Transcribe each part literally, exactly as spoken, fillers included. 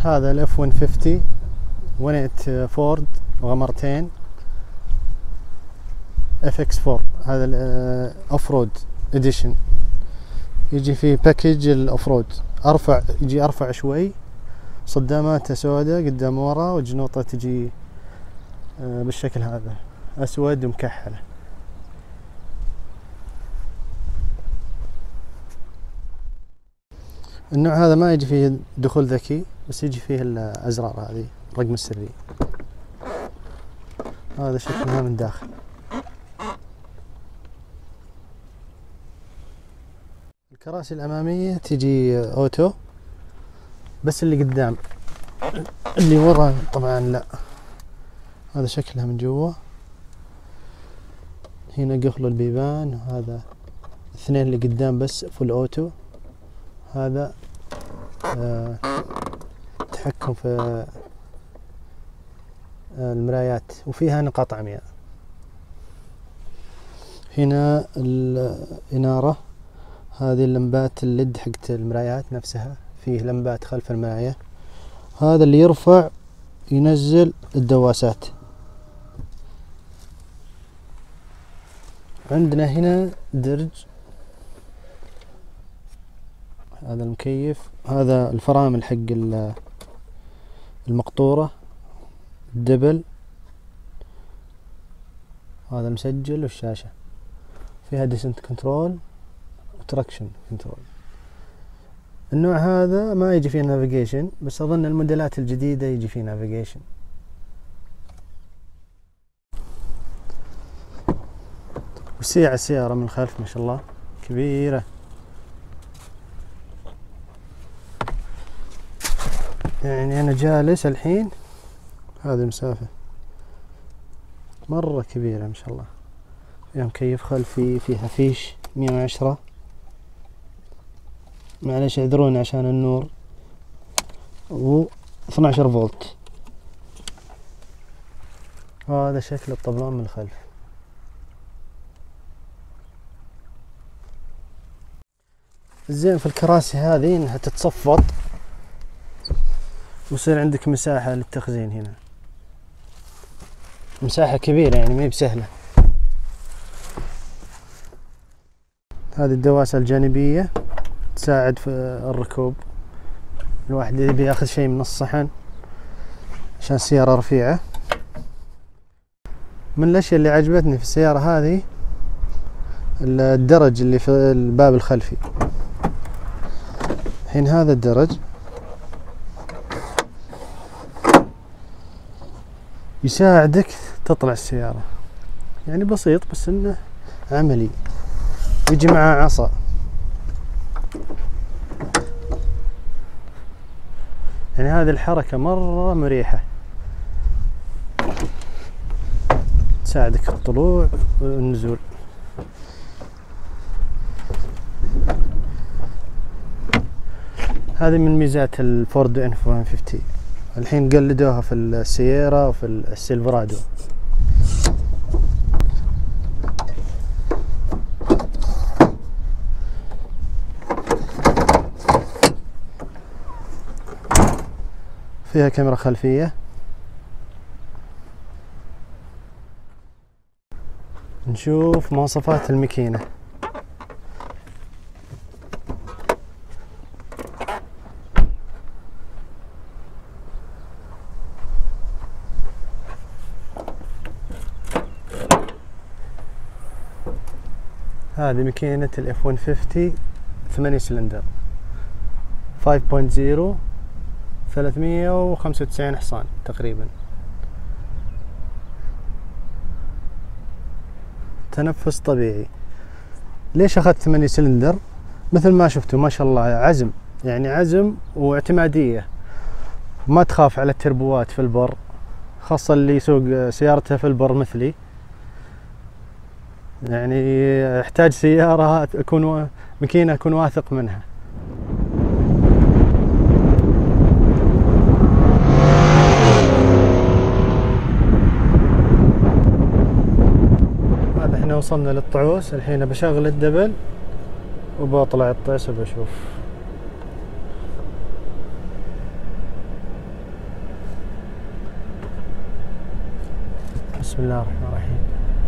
هذا الاف مية وخمسين ونت فورد غمرتين اف اكس أربعة. هذا الاوف رود اديشن، يجي فيه باكج الاوف رود، ارفع يجي ارفع شوي، صداماته سوداء قدام ورا، وجنوطه تجي بالشكل هذا اسود ومكحله. النوع هذا ما يجي فيه دخول ذكي، بس يجي فيه الازرار هذه الرقم السري. هذا شكلها من داخل. الكراسي الاماميه تجي اوتو، بس اللي قدام، اللي ورا طبعا لا. هذا شكلها من جوا. هنا قفلوا البيبان، وهذا الاثنين اللي قدام بس فول اوتو. هذا آه تحكم في آه المرايات، وفيها نقاط عمياء. هنا الإنارة، هذه اللمبات الليد حقت المرايات نفسها، فيه لمبات خلف المراية. هذا اللي يرفع ينزل الدواسات. عندنا هنا درج، هذا المكيف، هذا الفرامل حق المقطورة، الدبل، هذا المسجل والشاشة. فيها ديسنت كنترول وتراكشن كنترول. النوع هذا ما يجي فيه نافيجيشن، بس اظن الموديلات الجديدة يجي فيه نافيجيشن. وسيع السيارة من الخلف ما شاء الله كبيرة. يعني انا جالس الحين هذه المسافة مرة كبيرة ما شاء الله. فيها مكيف خلفي، فيها فيش مية وعشرة، معليش اعذروني عشان النور، و اثني عشر فولت. هذا شكل الطبلون من الخلف. الزين في الكراسي هذه انها تتصفط، ويصير عندك مساحة للتخزين. هنا مساحة كبيرة، يعني ما هي بسهلة. هذه الدواسة الجانبية تساعد في الركوب، الواحد يبي ياخذ شيء من الصحن عشان السيارة رفيعة. من الاشياء اللي عجبتني في السيارة هذه الدرج اللي في الباب الخلفي. الحين هذا الدرج يساعدك تطلع السيارة، يعني بسيط بس انه عملي. يجي معاه عصا، يعني هذه الحركة مرة مريحة، تساعدك الطلوع والنزول. هذه من ميزات الفورد اف مية وخمسين. الحين قلدوها في السييرا وفي السيلفرادو. فيها كاميرا خلفية. نشوف مواصفات الماكينة. هذه ماكينة الاف مية وخمسين ثمانية سلندر خمسة نقطة صفر، ثلاثمية وخمسة وتسعين حصان تقريبا. تنفس طبيعي. ليش اخذت ثمانية سلندر؟ مثل ما شفتوا ما شاء الله عزم، يعني عزم واعتمادية، ما تخاف على التربوات في البر، خاصة اللي يسوق سيارته في البر مثلي. يعني احتاج سيارة اكون ماكينة اكون واثق منها. هذا احنا وصلنا للطعوس. الحين بشغل الدبل وبطلع الطيس وبشوف. بسم الله الرحمن الرحيم.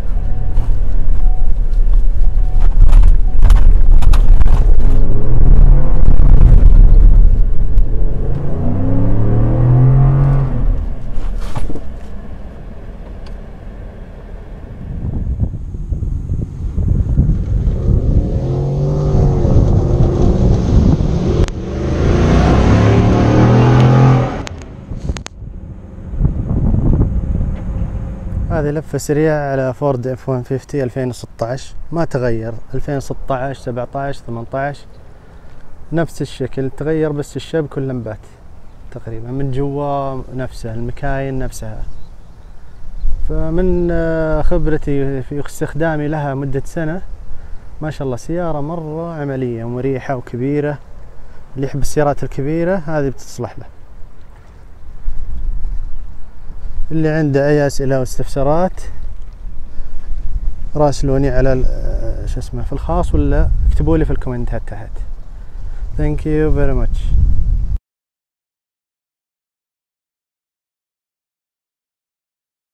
هذه لفة سريعة على فورد اف مية وخمسين ألفين وستة عشر، ما تغير. ألفين وستة عشر سبعة عشر ثمانية عشر نفس الشكل، تغير بس الشبك واللمبات تقريبا، من جوا نفسه، المكاين نفسها. فمن خبرتي في استخدامي لها مدة سنة، ما شاء الله سيارة مرة عملية ومريحة وكبيرة. اللي يحب السيارات الكبيرة هذه بتصلح له. اللي عنده اي اسئله او استفسارات راسلوني على شو اسمه في الخاص، ولا اكتبوا لي في الكومنتات تحت. Thank you very much.